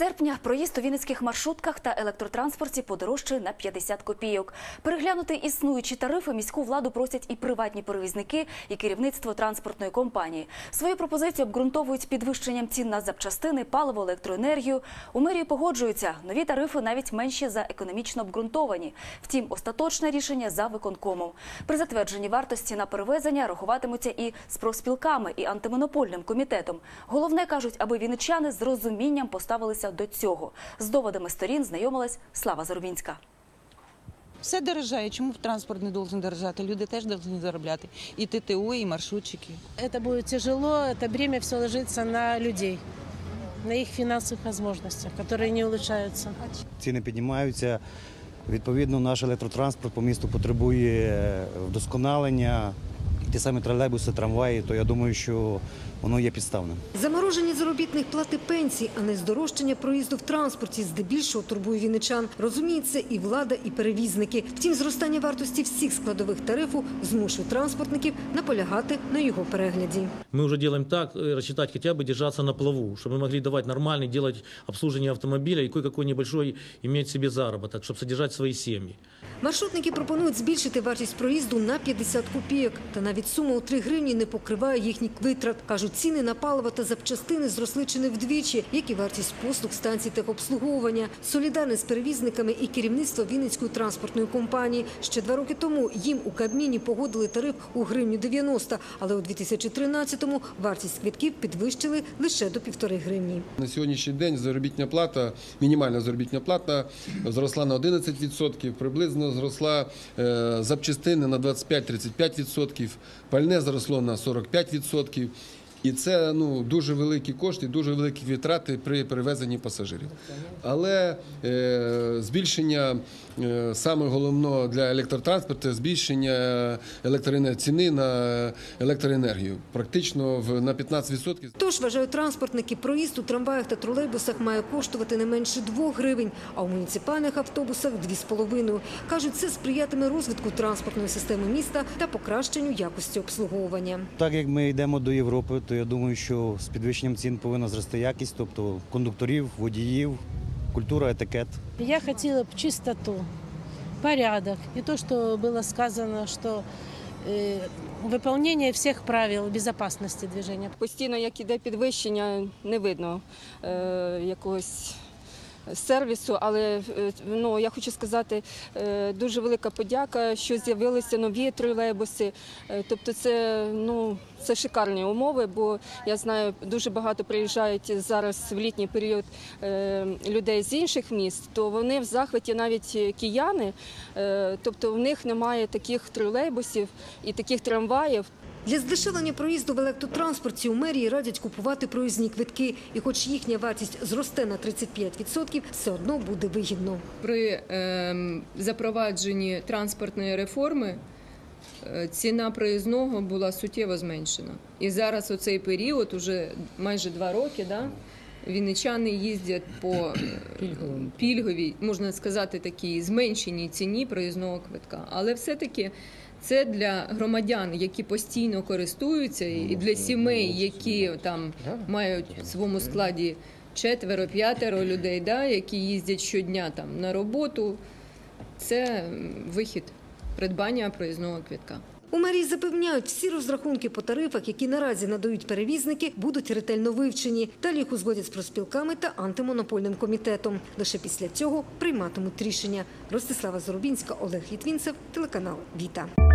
серпня проїзд у вінницьких маршрутках та електротранспорті подорожчає на 50 копійок. Переглянути існуючі тарифи міську владу просять і приватні перевізники, і керівництво транспортної компанії. Свою пропозицію обґрунтовують підвищенням цін на запчастини, паливо, електроенергію. У мерії погоджуються, нові тарифи навіть менші за економічно обґрунтовані. Втім, остаточне рішення за виконкомом. При затвердженні вартості на перевезення рахуватимуться і з профспілками, і антимонопольним комітетом. Головне, кажуть, аби вінничани з розумінням поставилися до цього. З доводами сторін знайомилась Слава Зарубінська. Все дорожає. Чому транспорт не повинен дорожати? Люди теж повинні заробляти. І ТТО, і маршрутчики. Це буде тяжело, це бремя все ложиться на людей, на їх фінансових можливостях, які не улучшаються. Ціни піднімаються. Відповідно, наш електротранспорт по місту потребує вдосконалення. Ті самі тролейбуси, трамваї, то я думаю, що воно є підставним. Замороження заробітних плат і пенсій, а не здорожчання проїзду в транспорті здебільшого турбує вінничан. Розуміють це і влада, і перевізники. Втім, зростання вартості всіх складових тарифу змушує транспортників наполягати на його перегляді. Ми вже робимо так, розчитати хоча б держатися на плаву, щоб ми могли давати нормальне, робити обслуговування автомобіля і кое-какой небольшой мати собі заробіток, щоб содержати свої сім'ї. Маршрутники пропонують збільшити вартість проїзду на 50 копійок. Та навіть сума у 3 гривні не покриває їхніх витрат. Кажуть, ціни на паливо та запчастини зросли чи не вдвічі, як і вартість послуг станцій техобслуговування. Солідарне з перевізниками і керівництво Вінницької транспортної компанії. Ще 2 роки тому їм у Кабміні погодили тариф у гривню 90, але у 2013-му вартість квитків підвищили лише до 1,5 гривні. На сьогоднішній день заробітна плата, мінімальна заробітна плата зросла на 11%, приблизно зросла запчастини на 25-35%, пальне зросло на 45%. І це дуже великі кошти, дуже великі витрати при перевезенні пасажирів. Але збільшення, саме головне для електротранспорту, збільшення ціни на електроенергію. Практично на 15%. Тож, вважають транспортники, проїзд у трамваях та тролейбусах має коштувати не менше 2 гривень, а у муніципальних автобусах – 2,5. Кажуть, це сприятиме розвитку транспортної системи міста та покращенню якості обслуговування. Так як ми йдемо до Європи, то я думаю, що з підвищенням цін повинна зрости якість, тобто кондукторів, водіїв, культура, етикет. Я хотіла б чистоту, порядок. І те, що було сказано, що виконання всіх правил безпечності движення. Постійно, як іде підвищення, не видно якогось сервісу, але я хочу сказати, дуже велика подяка, що з'явилися нові тролейбуси. Тобто це шикарні умови, бо я знаю, дуже багато приїжджають зараз в літній період людей з інших міст, то вони в захваті, навіть кияни, тобто в них немає таких тролейбусів і таких трамваїв. Для здешевлення проїзду в електротранспорті у мерії радять купувати проїзні квитки. І хоч їхня вартість зросте на 35%, все одно буде вигідно. При запровадженні транспортної реформи ціна проїзного була суттєво зменшена. І зараз у цей період, уже майже 2 роки, вінничани їздять по пільговій, можна сказати, такій зменшеній ціні проїзного квитка. Але все-таки це для громадян, які постійно користуються, і для сімей, які там мають в своєму складі 4-5 людей, які їздять щодня на роботу. Це вихід придбання проїзного квитка. У мерії запевняють, всі розрахунки по тарифах, які наразі надають перевізники, будуть ретельно вивчені. Далі їх узгодять з профспілками та антимонопольним комітетом. Лише після цього прийматимуть рішення. Ростислава Зарубінська, Олег Літвінцев, телеканал «Віта».